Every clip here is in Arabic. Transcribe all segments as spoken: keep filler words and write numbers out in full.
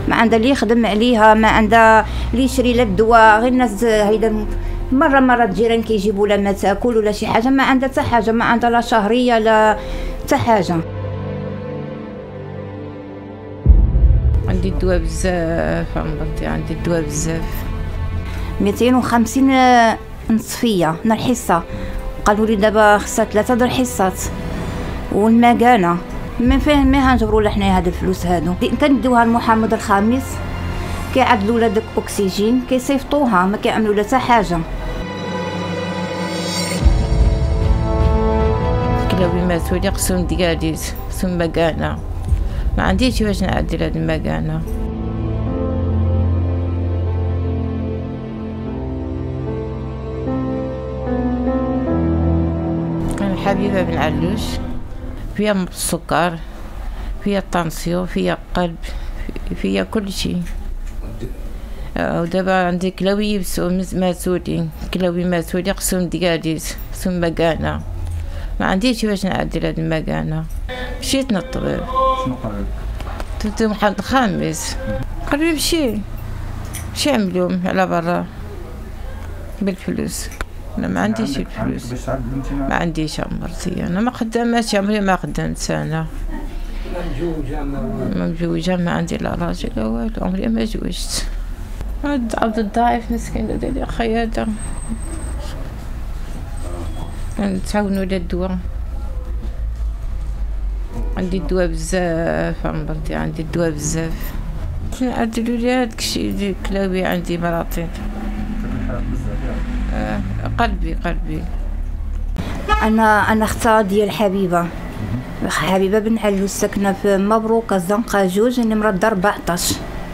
ما عندها اللي يخدم عليها، ما عندها اللي يشري لها الدواء. غير الناس هيدا مره مره الجيران كيجيبوا لها ما تاكل ولا شي حاجه، ما عندها حتى حاجه، ما عندها لا شهريه لا حتى حاجه. عندي الدواء بزاف عمرتي، عندي الدواء بزاف. مئتين وخمسين نصفيه من الحصه، قالوا لي دابا خصها ثلاثه د الحصات والمكانه. من فين ما هنجبروا لها حنايا هاد الفلوس هادو؟ كنديوها لمحمد الخامس كيعدلوا لها داك الاكسجين كيصيفطوها، ما كيعملوا لها حتى حاجه. كلاوي ماتولي خصهم دياليز، خصهم مكانه، ما عنديش كيفاش نعدل هاد المكانه. انا حبيبه بن علوش، فيها السكر، فيها الطنسيون، فيها قلب، فيها كل شيء. ودابا عندي كلاوي ماتولي، كلاوي ماتولي خصهم دياليز، خصهم مكانه، ما عنديش كيفاش نعدل هاد المكانه. مشيت للطبيب. شنو قال لك؟ قلت له محمد الخامس، قال لي مشي مشي عملوهم على برا بالفلوس. انا ما عنديش الفلوس، ما عنديش عمرتي، انا ما خداماش، عمري ما خدمت سنه، ما مجوجه، ما عندي لا راجل لا والو، عمري ما جوجت. عبد الضعيف مسكين دار لي خياطه، تعاونوا لي الدواء. عندي الدواء بزاف عمرتي، عندي الدواء بزاف. نعدلوا لي هاد الشيء ديال كلاوي، عندي مراطيد. آه قلبي قلبي. انا انا اختها ديال حبيبه، حبيبه بن علوش، ساكنه في مبروك الزنقه جوج، نمره أربعطاش.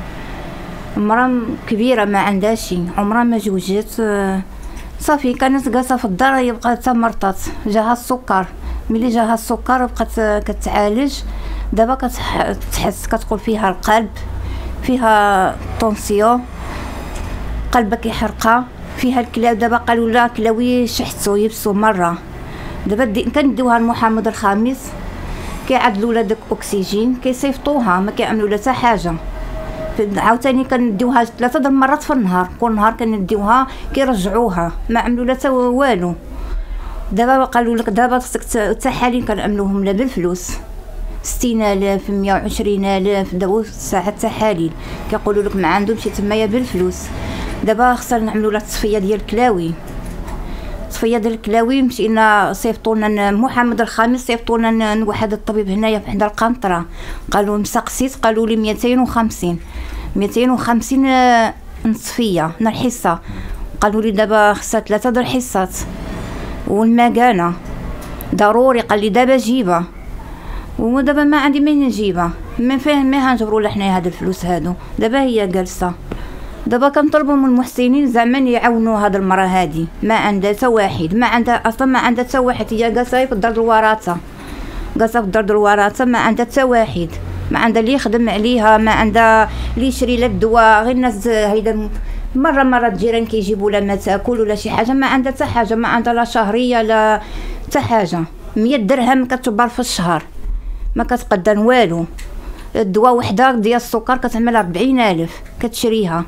مرا كبيره ما عندها شي، عمرها ما جوجت. صافي كانت جالسه في الدار، يبقى حتى مرضت، جاها السكر. ملي جاها السكر بقات كتعالج، دابا كتحس كتقول فيها القلب، فيها طونسيون، قلبها كيحرقها، فيها الكلاو. دابا قالوا لا كلاوي شحتو يبسو مره. دابا كنديوها لمحمد الخامس كيعدلوا لها داك الاكسجين كيصيفطوها، ما كيعملوا لها حتى حاجه. عاوتاني كنديوها ثلاثه د المرات في النهار، كل نهار كنديوها كيرجعوها، ما عملوا لها حتى والو. دابا قالوا لك دابا خصك التحاليل كنعملوهم لا بالفلوس، ستين ألاف مية وعشرين ألاف دابا ساعه التحاليل، كيقولوا لك ما عندهمش تمايا بالفلوس. دابا خصنا نعملوا لها التصفيه ديال الكلاوي، التصفيه ديال الكلاوي. مشينا صيفطونا محمد الخامس، صيفطونا لواحد الطبيب هنايا في حدا القنطره، قالوا مسقسيت، قالوا لي مئتين وخمسين مئتين وخمسين نصفيه من الحصه. قالوا لي دابا خصها ثلاثه د الحصات والمكانه ضروري. قال لي دابا جيبها، ودابا ما عندي منين نجيبها. من فين ما هنجبروا لها حنايا هاد الفلوس هادو؟ دابا هي جالسه. دابا كنطلبوا من المحسنين زعما يعاونوا هاد المراه هادي، ما عندها حتى واحد، ما عندها اصلا، ما عندها حتى واحد. هي جالسه في الدار الوراثه، جالسه في الدار الوراثه، ما عندها حتى واحد، ما عندها اللي يخدم عليها، ما عندها اللي يشري لها الدواء. غير الناس هيدا مره مره الجيران كيجيبوا لها ما تاكل ولا شي حاجه، ما عندها حتى حاجه، ما عندها لا شهريه لا حتى حاجه. مية درهم كتبر في الشهر، ما كتقدر والو. الدواء وحده ديال السكر كتعمل أربعين ألف كتشريها.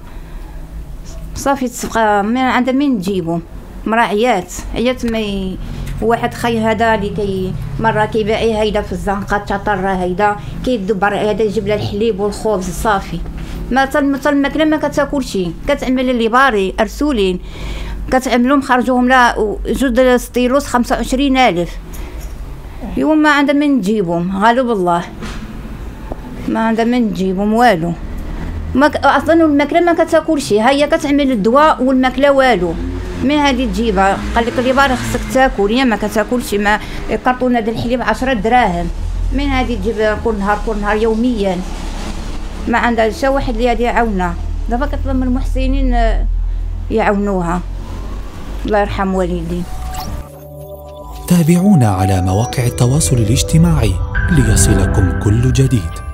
صافي تبقى ما عندها منين تجيبو. مرا عيات عيات ما ي... واحد خي هذا اللي كي مره كيبيعي هيدا في الزنقه تطر، هيدا كيدبر هذا يجيب لها الحليب والخبز. صافي ما تل الماكله ما كتاكل شي، كتعمل اللي باري ارسولين كتعملهم خرجوهم لا جوج ستيلوس خمسة وعشرين ألف. يوم ما عندها من تجيبهم، غالو بالله ما عندها من تجيبهم والو. ما اصلا الماكله ما كتاكل شي، هي كتعمل الدواء والماكله والو. من هذه تجيبها قال لك اللي باري خصك تاكل، هي ما كتاكلش. ما كرطونه ديال الحليب عشرة دراهم، من هذه تجيب كل نهار كل نهار يوميا. ما عندها حتى واحد اللي غادي يعاونها. دابا كطلب من المحسنين يعاونوها، الله يرحم والدي. تابعونا على مواقع التواصل الاجتماعي ليصلكم كل جديد.